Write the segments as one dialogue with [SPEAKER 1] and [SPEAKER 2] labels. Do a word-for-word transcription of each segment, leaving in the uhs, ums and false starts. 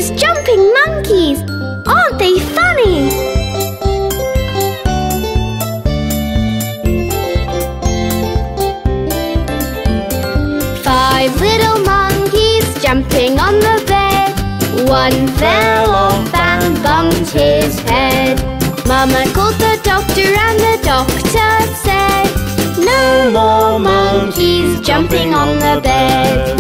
[SPEAKER 1] those jumping monkeys! Aren't they funny? Five little monkeys jumping on the bed. One fell off and bumped his head. Mama called the doctor and the doctor said, no more monkeys jumping on the bed.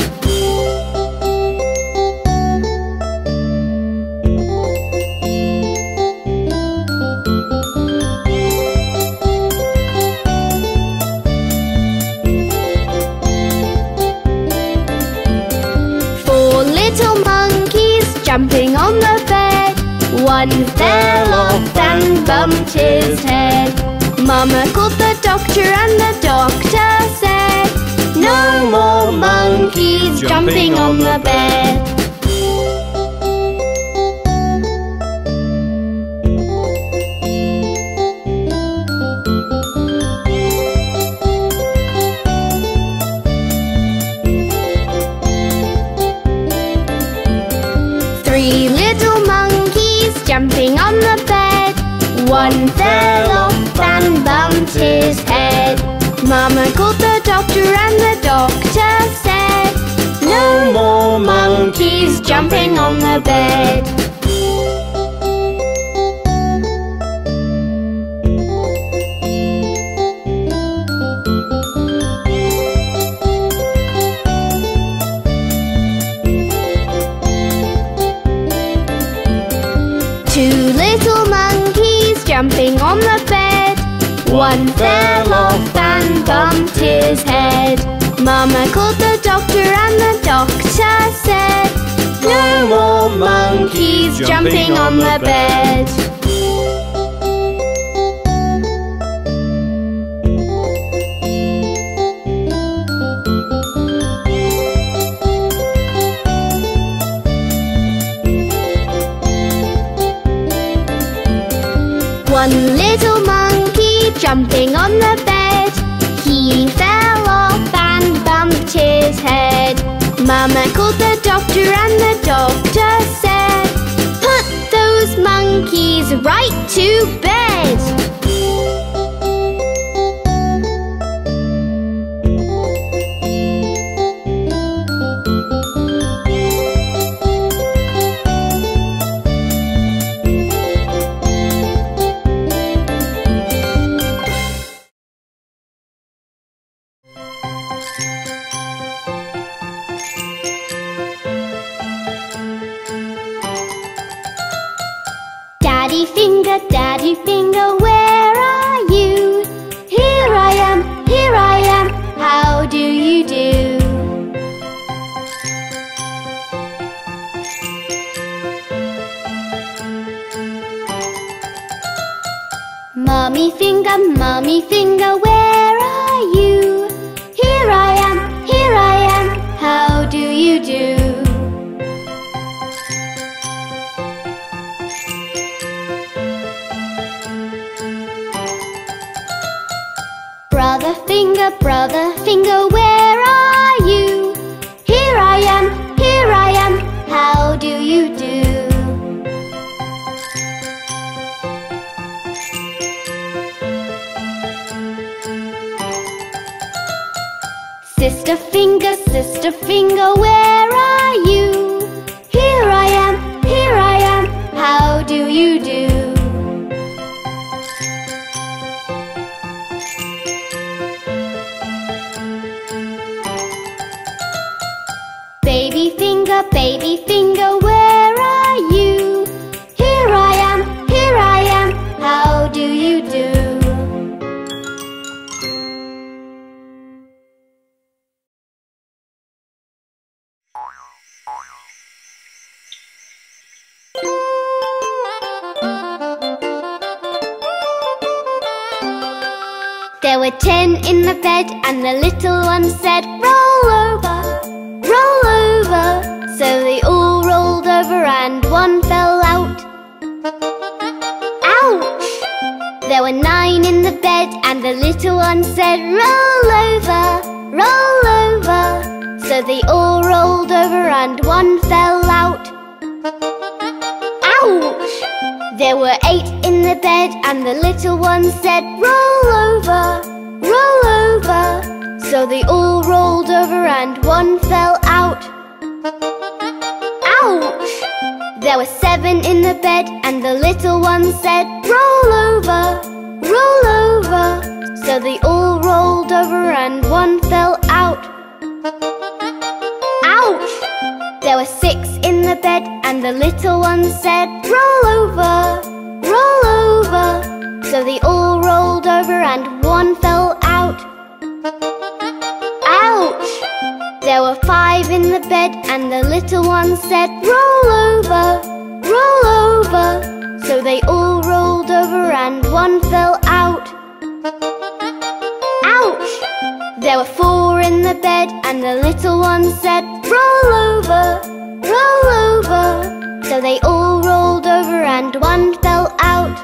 [SPEAKER 1] Jumping on the bed. One fell off and bumped his head. Mama called the doctor and the doctor said, no more monkeys jumping on the bed. Three little monkeys jumping on the bed. One fell off and bumped his head. Mama called the doctor and the doctor said, no more monkeys jumping on the bed. Jumping on the bed. One fell off and bumped his head. Mama called the doctor and the doctor said, no more monkeys jumping on the bed. One little monkey jumping on the bed. He fell off and bumped his head. Mama called the doctor and the doctor said, put those monkeys right to bed. Daddy finger, daddy finger, where are you? Here I am, here I am, how do you do? Mummy finger, mummy finger, where are you? Here I am, here I am, how do you do? Brother finger, brother finger, where are you? Here I am, here I am, how do you do? Sister finger, sister finger, where are you? Here I am, here I am, how do you do? Baby finger, baby finger, where are you? Here I am, here I am, how do you do? There were ten in the bed and the little one said, roll over, roll over. So they all rolled over and one fell out. Ouch! There were nine in the bed and the little one said, roll over, roll over. So they all rolled over and one fell out. There were eight in the bed and the little one said, roll over, roll over. So they all rolled over and one fell out. Ouch! There were seven in the bed and the little one said, roll over, roll over. So they all rolled over and one fell out. Ouch! There were six in the bed and the little one said, roll over, roll over. So they all rolled over and one fell out. Ouch! There were five in the bed and the little one said, roll over, roll over. So they all rolled over and one fell out. Ouch! There were four in the bed and the little one said, roll over, roll over. So they all rolled over and one fell out.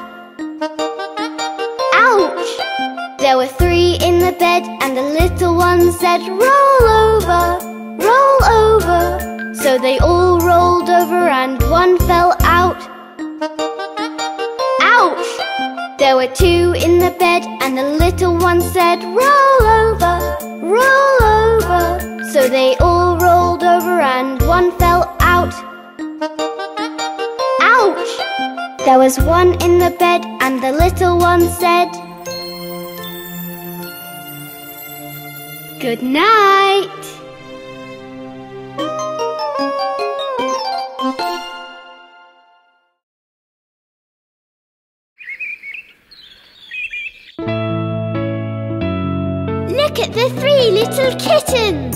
[SPEAKER 1] Ouch! There were three in the bed and the little one said, roll over, roll over. So they all rolled over and one fell out. Ouch! There were two in the bed and the little one said, roll over, roll over. So they all rolled over and one fell out. Ouch! There was one in the bed and the little one said, good night. Look at the three little kittens.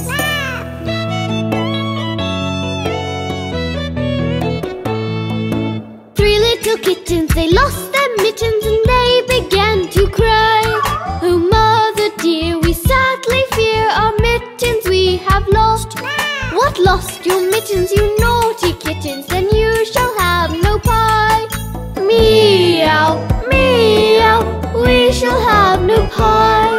[SPEAKER 1] Three little kittens, they lost their mittens and they began to cry. Oh, mother dear, we sadly fear our mittens we have lost. What, lost your mittens, you naughty kittens? Then you shall have no pie. Meow, meow, we shall have no pie.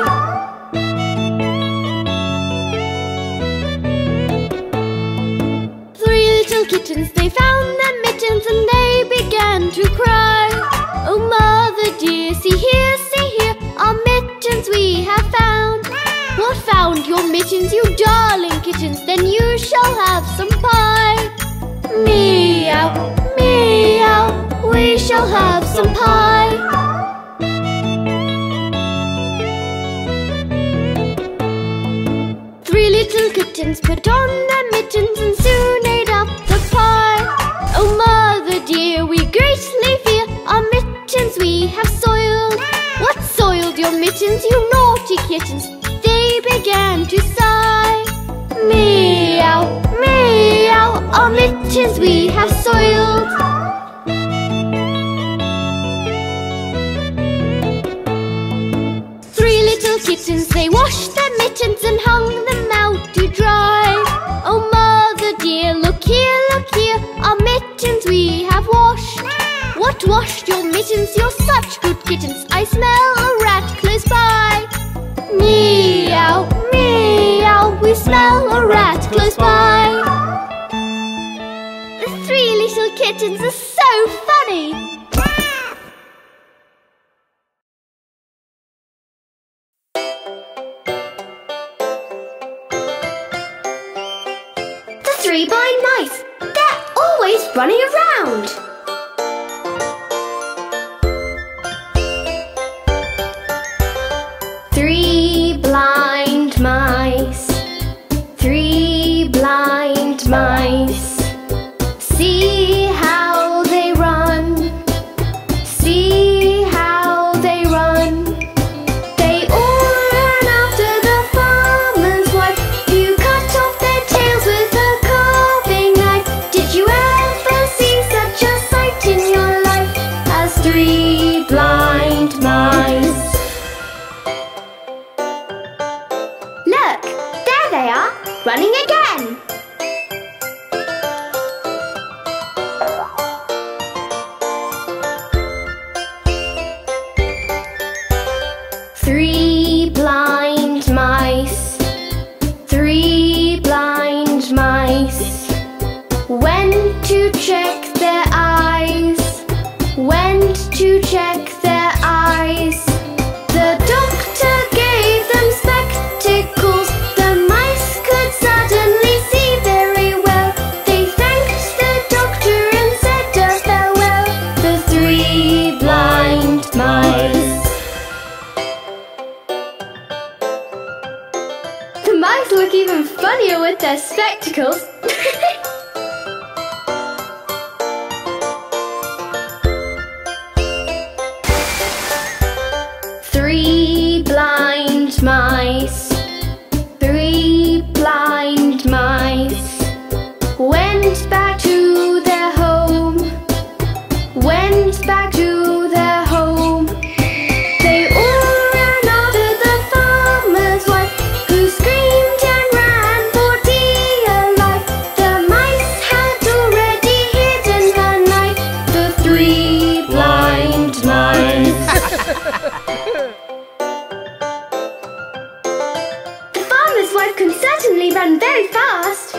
[SPEAKER 1] Three little kittens, they found their mittens and they began to cry. Oh, mother dear, see here, see here, our mittens we have found. What, found your mittens, you darling kittens? Then you shall have some pie. Meow, meow, we shall have some pie. Three little kittens put on their mittens and soon ate up the pie. Oh, mother dear, we greatly fear our mittens we have soiled. What, soiled your mittens, you naughty kittens? They began to sigh. Meow, meow, our mittens we have soiled. Three little kittens, they washed their mittens and hung them out to dry. Oh, mother dear, look here, look here, our mittens we have washed. What, washed your mittens? You're such good kittens, I smell a rat close by. Meow, meow, we smell a rat close by. The three little kittens are so funny. The three blind mice, they're always running around. Three blind mice, three blind mice. See how they run, see how they run. They all ran after the farmer's wife, who cut off their tails with a carving knife. Did you ever see such a sight in your life as three blind mice? Look, there they are, running again. Three blind mice, three blind mice, went to check their eyes, went mice look even funnier with their spectacles. Three blind mice, three blind mice went back to their home, went back to their home. They all ran after the farmer's wife, who screamed and ran for dear life. The mice had already hidden her knife, the three blind mice. The farmer's wife can certainly run very fast.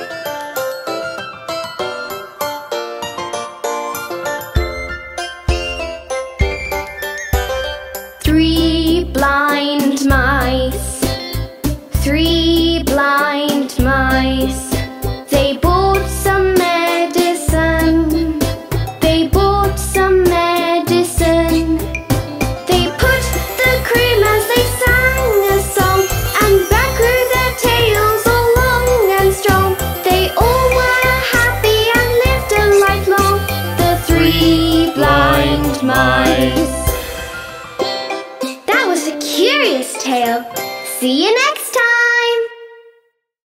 [SPEAKER 1] Three blind mice, three blind mice. They bought some medicine, they bought some medicine. They put the cream as they sang a song, and back grew their tails all long and strong. They all were happy and lived a life long, the three blind mice. That was a curious tale. See you next time!